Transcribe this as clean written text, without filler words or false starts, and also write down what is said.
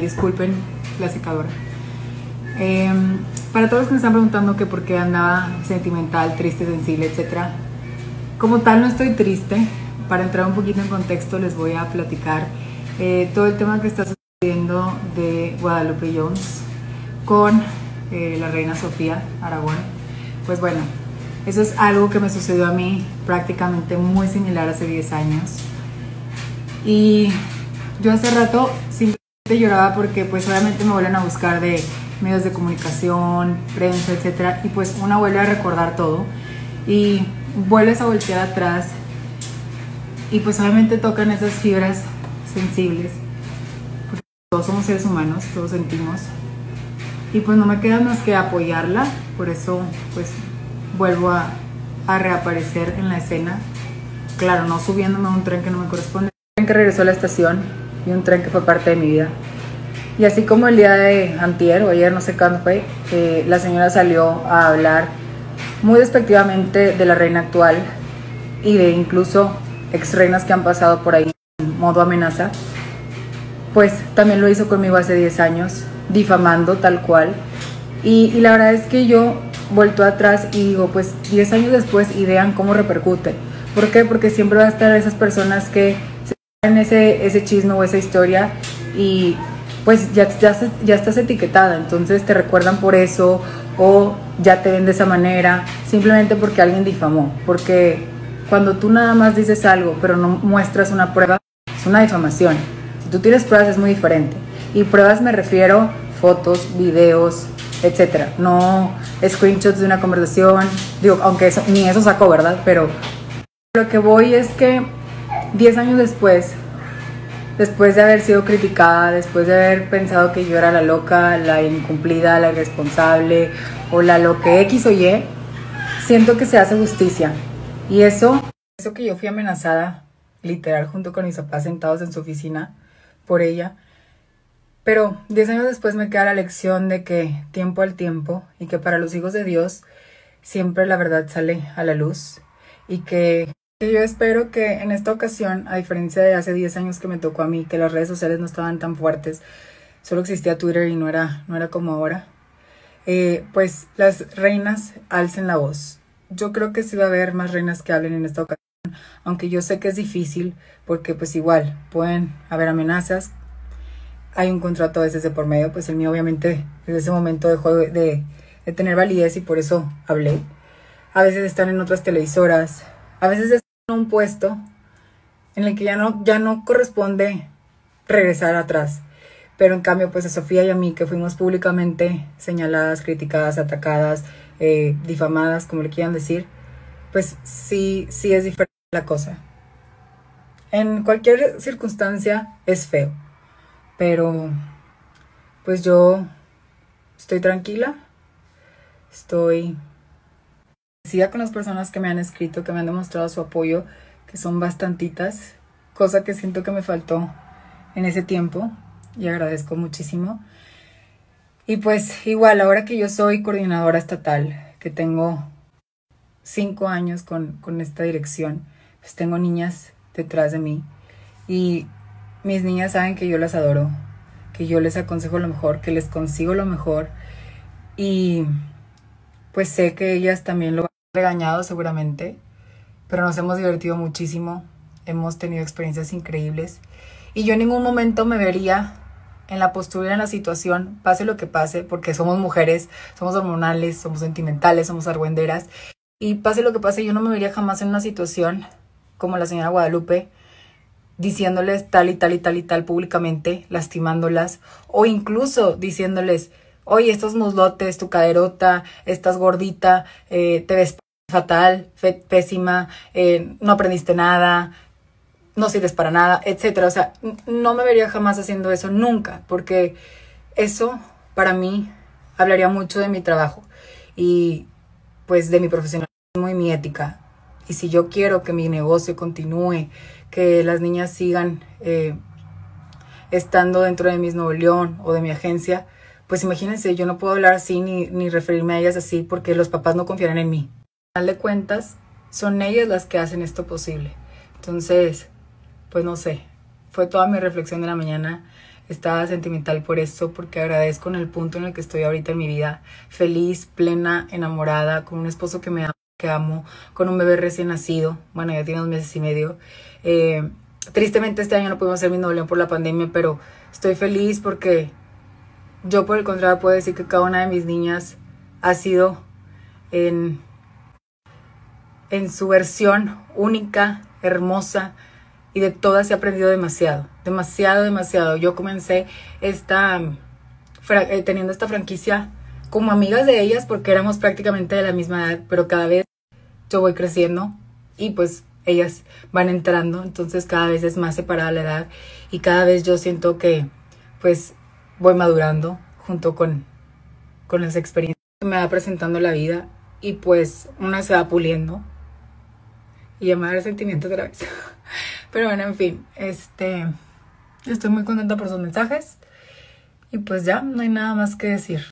Disculpen la secadora. Para todos los que me están preguntando que por qué andaba sentimental, triste, sensible, etc. Como tal no estoy triste. Para entrar un poquito en contexto les voy a platicar todo el tema que está sucediendo de Guadalupe Jones con la reina Sofía Aragón. Pues bueno, eso es algo que me sucedió a mí prácticamente muy similar hace 10 años. Y yo hace rato simplemente lloraba porque pues obviamente me vuelven a buscar de medios de comunicación, prensa, etc. Y pues una vuelve a recordar todo y vuelves a voltear atrás y pues obviamente tocan esas fibras sensibles, porque todos somos seres humanos, todos sentimos, y pues no me queda más que apoyarla. Por eso pues vuelvo a reaparecer en la escena, claro, no subiéndome a un tren que no me corresponde, un tren que regresó a la estación y un tren que fue parte de mi vida. Y así como el día de antier o ayer, no sé cuándo fue, la señora salió a hablar muy despectivamente de la reina actual y de incluso ex reinas que han pasado por ahí en modo amenaza, pues también lo hizo conmigo hace 10 años, difamando tal cual. Y la verdad es que yo vuelto atrás y digo, pues 10 años después, y vean cómo repercute. ¿Por qué? Porque siempre va a estar esas personas que se en ese chisme o esa historia y pues ya estás etiquetada, entonces te recuerdan por eso o ya te ven de esa manera, simplemente porque alguien difamó. Porque cuando tú nada más dices algo pero no muestras una prueba, es una difamación. Si tú tienes pruebas es muy diferente, y pruebas me refiero fotos, videos, etcétera, no screenshots de una conversación, digo, aunque eso, ni eso sacó, ¿verdad? Pero lo que voy es que 10 años después de haber sido criticada, después de haber pensado que yo era la loca, la incumplida, la irresponsable o lo que X o Y, siento que se hace justicia. Y eso que yo fui amenazada, literal, junto con mis papás sentados en su oficina por ella. Pero 10 años después me queda la lección de que tiempo al tiempo, y que para los hijos de Dios siempre la verdad sale a la luz, y que yo espero que en esta ocasión, a diferencia de hace 10 años que me tocó a mí, que las redes sociales no estaban tan fuertes, solo existía Twitter y no era como ahora, pues las reinas alcen la voz. Yo creo que sí va a haber más reinas que hablen en esta ocasión, aunque yo sé que es difícil, porque pues igual pueden haber amenazas, hay un contrato a veces de por medio, pues el mío obviamente desde ese momento dejó de tener validez y por eso hablé. A veces están en otras televisoras, a veces están en un puesto en el que ya no corresponde regresar atrás. Pero en cambio, pues a Sofía y a mí, que fuimos públicamente señaladas, criticadas, atacadas, difamadas, como le quieran decir, pues sí es diferente la cosa. En cualquier circunstancia es feo, pero pues yo estoy tranquila, estoy agradecida con las personas que me han escrito, que me han demostrado su apoyo, que son bastantitas, cosa que siento que me faltó en ese tiempo y agradezco muchísimo. Y pues igual, ahora que yo soy coordinadora estatal, que tengo 5 años con esta dirección, pues tengo niñas detrás de mí y mis niñas saben que yo las adoro, que yo les aconsejo lo mejor, que les consigo lo mejor, y pues sé que ellas también lo han regañado seguramente, pero nos hemos divertido muchísimo, hemos tenido experiencias increíbles y yo en ningún momento me vería en la postura, en la situación, pase lo que pase, porque somos mujeres, somos hormonales, somos sentimentales, somos argüenderas, y pase lo que pase, yo no me vería jamás en una situación como la señora Guadalupe, diciéndoles tal y tal y tal y tal públicamente, lastimándolas, o incluso diciéndoles, oye, estos muslotes, tu caderota, estás gordita, te ves fatal, pésima, no aprendiste nada, no sirves para nada, etcétera. O sea, no me vería jamás haciendo eso, nunca, porque eso para mí hablaría mucho de mi trabajo y pues de mi profesionalismo y mi ética. Y si yo quiero que mi negocio continúe, que las niñas sigan estando dentro de Miss Nuevo León o de mi agencia, pues imagínense, yo no puedo hablar así ni referirme a ellas así porque los papás no confiarán en mí. Al final de cuentas, son ellas las que hacen esto posible. Entonces, pues no sé, fue toda mi reflexión de la mañana. estaba sentimental por eso, porque agradezco en el punto en el que estoy ahorita en mi vida, feliz, plena, enamorada, con un esposo que me ama, que amo, con un bebé recién nacido, bueno, ya tiene 2 meses y medio. Tristemente este año no pudimos hacer mi novio por la pandemia, pero estoy feliz porque yo por el contrario puedo decir que cada una de mis niñas ha sido en, en su versión única, hermosa, y de todas he aprendido demasiado, demasiado, demasiado. Yo comencé teniendo esta franquicia como amigas de ellas porque éramos prácticamente de la misma edad, pero cada vez yo voy creciendo y pues ellas van entrando, entonces cada vez es más separada la edad y cada vez yo siento que pues voy madurando junto con las experiencias que me va presentando la vida y pues una se va puliendo y ya me da sentimientos otra vez. Pero bueno, en fin, estoy muy contenta por sus mensajes y pues ya no hay nada más que decir.